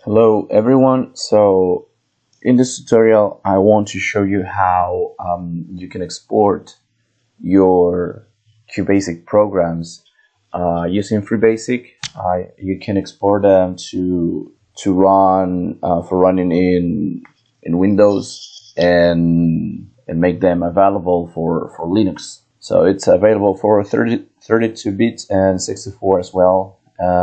Hello everyone. So in this tutorial I want to show you how you can export your QBasic programs using FreeBASIC. You can export them to run for running in Windows and make them available for Linux. So it's available for 32 bits and 64 as well.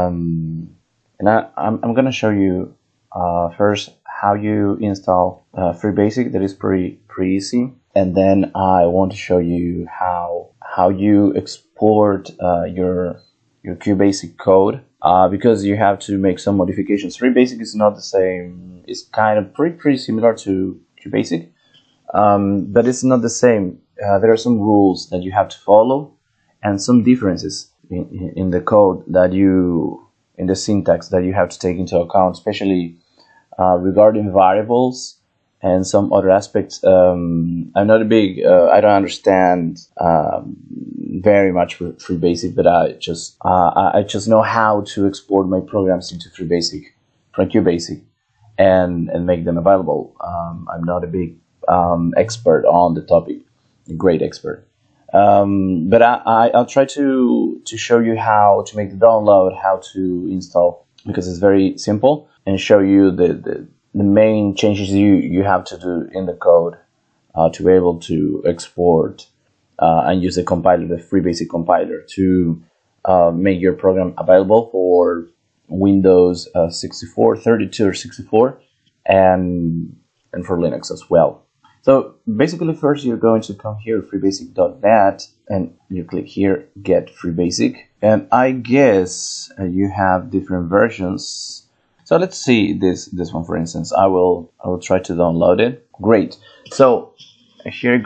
And I'm going to show you first how you install FreeBASIC. That is pretty easy. And then I want to show you how you export your QBasic code because you have to make some modifications. FreeBASIC is not the same. It's kind of pretty similar to QBasic, but it's not the same. There are some rules that you have to follow and some differences in the code in the syntax that you have to take into account, especially regarding variables and some other aspects. I'm not a big, I don't understand very much for FreeBASIC, but I just know how to export my programs into FreeBASIC from QBasic and make them available. I'm not a big expert on the topic, a great expert. But I'll try to show you how to make the download, how to install, because it's very simple, and show you the main changes you have to do in the code to be able to export and use the compiler, the FreeBASIC compiler, to make your program available for Windows 64, 32 or 64, and for Linux as well. So basically, first you're going to come here, freebasic.net, and you click here, get FreeBASIC. And I guess you have different versions. So let's see this one, for instance. I will try to download it. Great. So here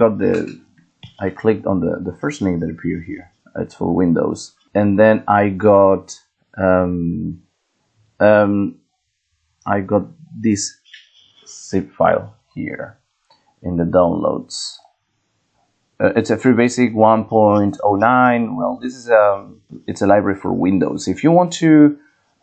I clicked on the first link that appeared here. It's for Windows, and then I got this zip file here in the downloads. It's a FreeBASIC 1.09. Well, this is it's a library for Windows. If you want to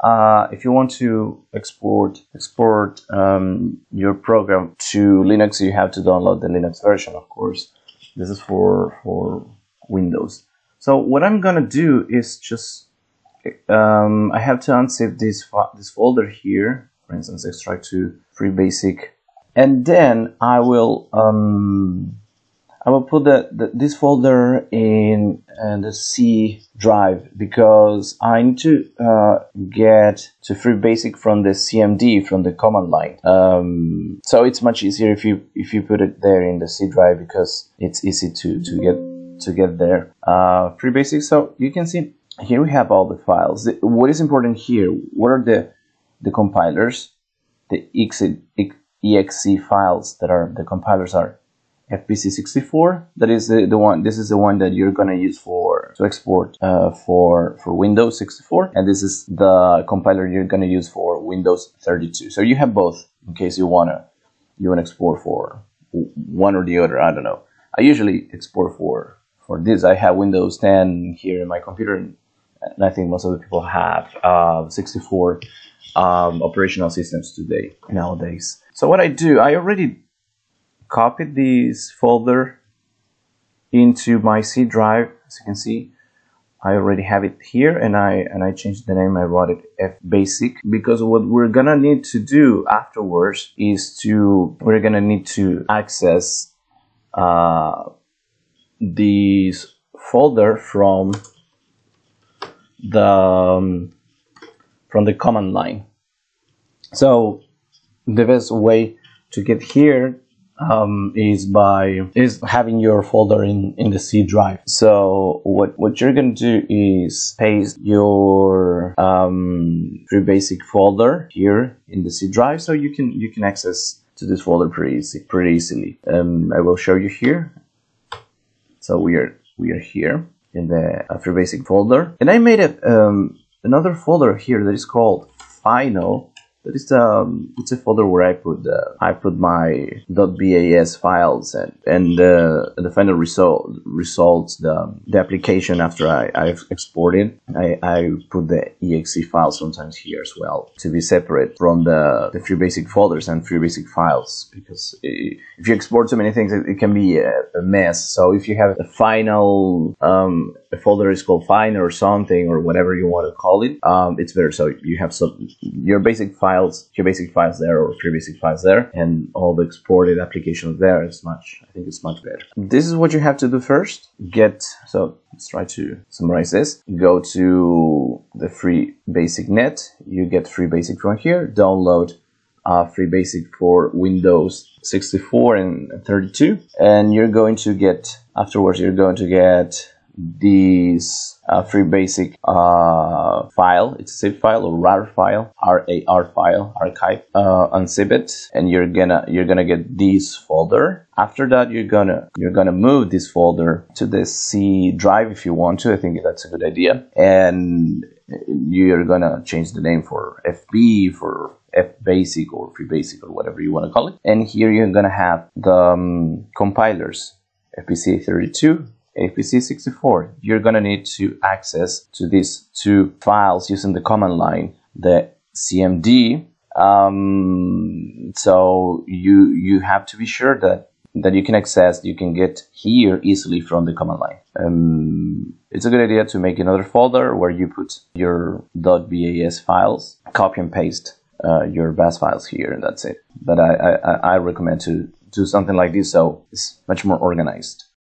export your program to Linux, you have to download the Linux version, of course. This is for Windows. So what I'm gonna do is just I have to unzip this folder here. For instance, extract to FreeBASIC. And then I will put this folder in the C drive, because I need to get to FreeBASIC from the CMD, from the command line. So it's much easier if you put it there in the C drive, because it's easy to get there. FreeBASIC. So you can see here we have all the files. What is important here? What are the compilers? The exe files that are the compilers are FBC64. That is the one. This is the one that you're gonna use to export for Windows 64, and this is the compiler you're gonna use for Windows 32. So you have both in case you wanna export for one or the other. I don't know. I usually export for this. I have Windows 10 here in my computer, and I think most of the people have 64 operational systems nowadays. So what I do, I already copied this folder into my C drive. As you can see, I already have it here, and I changed the name. I wrote it FBASIC, because what we're gonna need to do afterwards is we're gonna need to access this folder from the command line. So the best way to get here is having your folder in the C drive. So what you're gonna do is paste your FreeBASIC folder here in the C drive, so you can access to this folder pretty easily. I will show you here. So we are here in the FreeBASIC folder, and I made another folder here that is called final it's a folder where I put my .bas files, and the final results, the application after I've exported. I put the exe files sometimes here as well to be separate from the FreeBASIC folders and FreeBASIC files, because if you export so many things, it can be a mess. So if you have a final a folder is called final or something, or whatever you want to call it, it's better. So you have your basic files, QBasic files there, or FreeBASIC files there, and all the exported applications there. I think it's much better. This is what you have to do first. So let's try to summarize this. Go to the FreeBASIC net. You get FreeBASIC from here. Download FreeBASIC for Windows 64 and 32, and you're going to get this FreeBASIC file. It's a zip file or RAR file, RAR file, archive. Unzip it, and you're gonna get this folder. After that, you're gonna move this folder to the C drive if you want to. I think that's a good idea, and you're gonna change the name for FB, for FBASIC, or FreeBASIC, or whatever you want to call it. And here you're gonna have the compilers, FPC32, FPC64. You're gonna need to access to these two files using the command line, the CMD. So you have to be sure that you can get here easily from the command line. It's a good idea to make another folder where you put your .bas files, copy and paste your BAS files here, and that's it. But I recommend to do something like this, so it's much more organized.